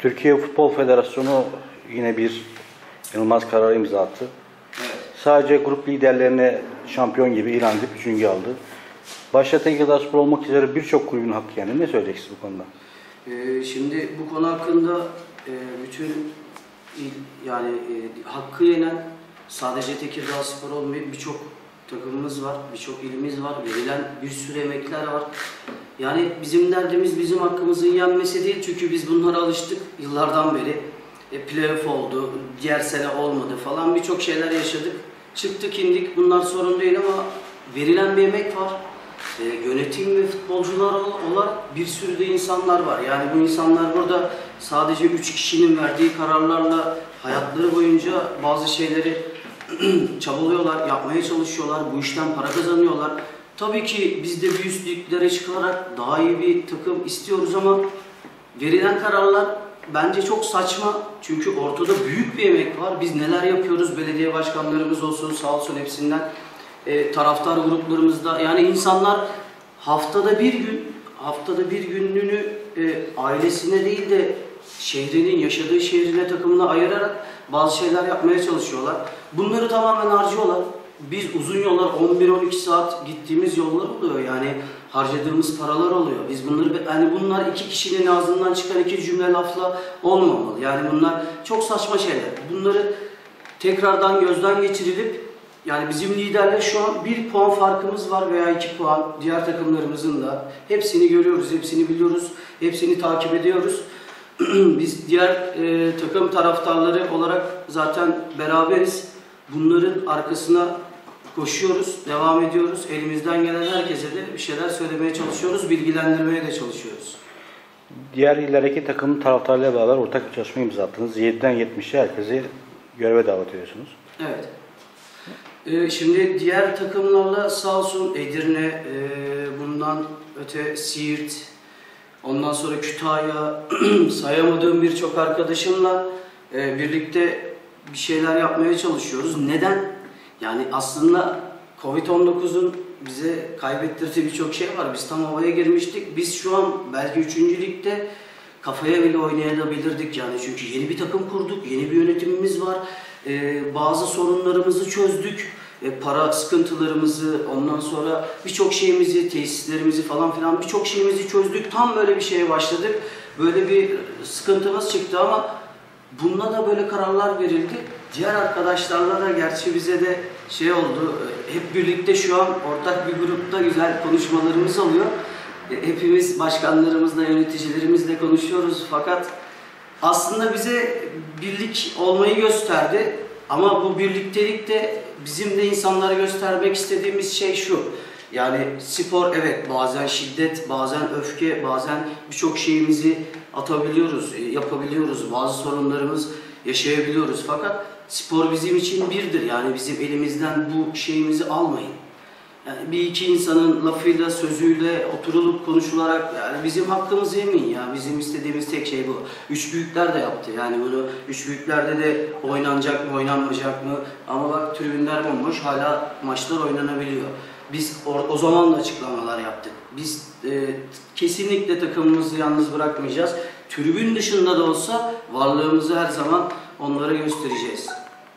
Türkiye Futbol Federasyonu yine bir inanılmaz karar imza attı. Evet. Sadece grup liderlerine şampiyon gibi ilan edip üçüncü aldı. Başta Tekirdağspor olmak üzere birçok kulübün hakkı yani. Ne söyleyeceksiniz bu konuda? Şimdi bu konu hakkında bütün hakkı yenen sadece Tekirdağspor olmayıp birçok takımımız var, birçok ilimiz var, verilen bir sürü emekler var. Yani bizim derdimiz bizim hakkımızın yenmesi değil, çünkü biz bunlara alıştık yıllardan beri. Playoff oldu, diğer sene olmadı falan, birçok şeyler yaşadık. Çıktık indik, bunlar sorun değil ama verilen bir emek var. Yönetim ve futbolcular olarak bir sürü de insanlar var. Yani bu insanlar burada sadece 3 kişinin verdiği kararlarla hayatları boyunca bazı şeyleri çabalıyorlar, yapmaya çalışıyorlar, bu işten para kazanıyorlar. Tabii ki biz de bir üst liglere çıkarak daha iyi bir takım istiyoruz ama verilen kararlar bence çok saçma. Çünkü ortada büyük bir emek var. Biz neler yapıyoruz, belediye başkanlarımız olsun, sağ olsun hepsinden. Taraftar gruplarımızda, yani insanlar haftada bir gününü ailesine değil de şehrinin, yaşadığı şehrine, takımına ayırarak bazı şeyler yapmaya çalışıyorlar. Bunları tamamen harcıyorlar. Biz uzun yollar 11-12 saat gittiğimiz yollar oluyor, yani harcadığımız paralar oluyor. Biz bunları, yani bunlar iki kişinin ağzından çıkan iki cümle lafla olmamalı. Yani bunlar çok saçma şeyler. Bunları tekrardan gözden geçirilip, yani bizim liderle şu an 1 puan farkımız var veya 2 puan, diğer takımlarımızın da. Hepsini görüyoruz, hepsini biliyoruz, hepsini takip ediyoruz. Biz diğer takım taraftarları olarak zaten beraberiz. Bunların arkasına koşuyoruz, devam ediyoruz. Elimizden gelen herkese de bir şeyler söylemeye çalışıyoruz, bilgilendirmeye de çalışıyoruz. Diğer illerdeki takımın taraftarlarıyla beraber ortak bir çalışma imza attınız. 7'den 70'e herkesi göreve davet ediyorsunuz. Evet. Şimdi diğer takımlarla sağ olsun Edirne, bundan öte Siirt, ondan sonra Kütahya, sayamadığım birçok arkadaşımla birlikte bir şeyler yapmaya çalışıyoruz. Neden? Yani aslında Covid-19'un bize kaybettirdiği birçok şey var. Biz tam havaya girmiştik. Biz şu an belki 3. ligde kafaya bile oynayabilirdik yani. Çünkü yeni bir takım kurduk, yeni bir yönetimimiz var. Bazı sorunlarımızı çözdük. Para sıkıntılarımızı, ondan sonra birçok şeyimizi, tesislerimizi falan filan birçok şeyimizi çözdük. Tam böyle bir şeye başladık. Böyle bir sıkıntımız çıktı ama bununla da böyle kararlar verildi. Diğer arkadaşlarla da gerçi bize de şey oldu. Hep birlikte şu an ortak bir grupta güzel konuşmalarımız oluyor. Hepimiz başkanlarımızla, yöneticilerimizle konuşuyoruz. Fakat aslında bize birlik olmayı gösterdi. Ama bu birliktelik de bizim de insanlara göstermek istediğimiz şey şu. Yani spor, evet, bazen şiddet, bazen öfke, bazen birçok şeyimizi atabiliyoruz, yapabiliyoruz. Bazı sorunlarımız yaşayabiliyoruz. Fakat spor bizim için birdir. Yani bizim elimizden bu şeyimizi almayın. Yani bir iki insanın lafıyla, sözüyle oturulup konuşularak yani bizim hakkımızı yemeyin ya. Bizim istediğimiz tek şey bu. Üç büyükler de yaptı. Yani bunu üç büyüklerde de oynanacak mı, oynanmayacak mı? Ama bak tribünler bomboş, hala maçlar oynanabiliyor. Biz o zaman da açıklamalar yaptık. Biz kesinlikle takımımızı yalnız bırakmayacağız. Tribün dışında da olsa varlığımızı her zaman onlara göstereceğiz.